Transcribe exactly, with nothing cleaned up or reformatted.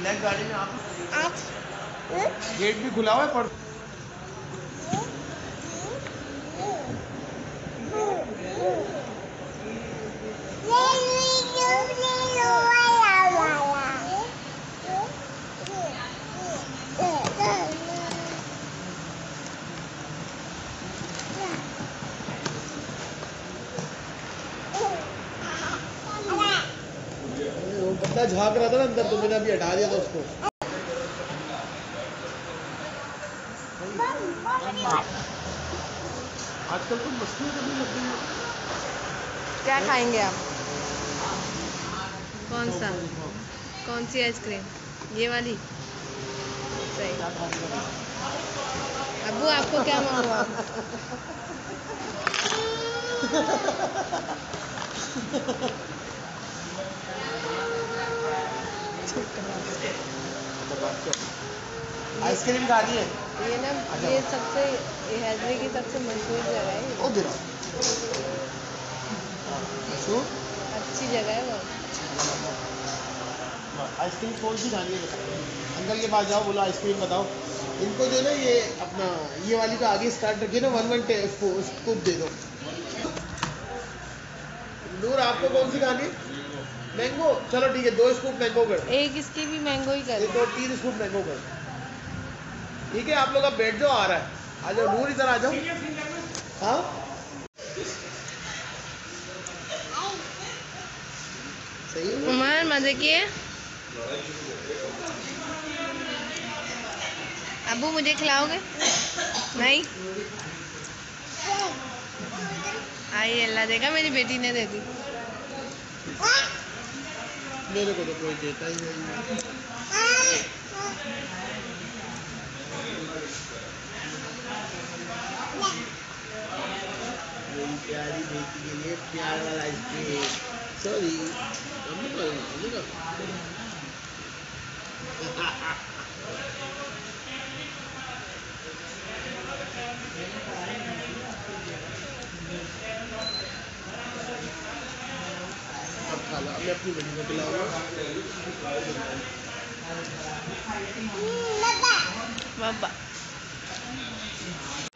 Black गाड़ी में आप गेट भी खुला हुआ है पर बंदा झाँक रहा था ना अंदर, तो मैंने अभी हटा दिया था उसको। आजकल तो मछलियाँ करने लग गई है। क्या खाएंगे आप? कौन सा? कौन सी आइसक्रीम? ये वाली? सही। अब्बू आपको क्या मंगवा? आइसक्रीम खा दी है ये ना, ये सबसे हैदरी की सबसे मशहूर जगह है। ओ दिरा अच्छी जगह है वो। आइसक्रीम कौन सी खानी है? अंकल के पास जाओ, बोलो आइसक्रीम बताओ। इनको जो ना ये अपना ये वाली तो आगे स्टार्ट रखिए ना, वन वन स्कूप दे दो। नूर आपको कौन सी खानी? मैंगो, चलो ठीक है, दो स्कूप मैंगो कर। एक इसकी भी मैंगो ही कर। एक और तीन स्कूप मैंगो कर। ठीक है, आप लोग अब बैठ जाओ, आ रहा है। आ जाओ नूर, इधर आ जाओ। हाँ सही है। उमर मजे किए? अब्बू मुझे खिलाओगे? नहीं? आई अल्लाह देगा, मेरी बेटी ने दे दी। मेरे को तो कोई देता ही नहीं। मेरी प्यारी बेटी के लिए प्यार वाला आइसक्रीम। सॉरी अब खा लो, मैं अपनी बेटी को खिलाऊंगा। पापा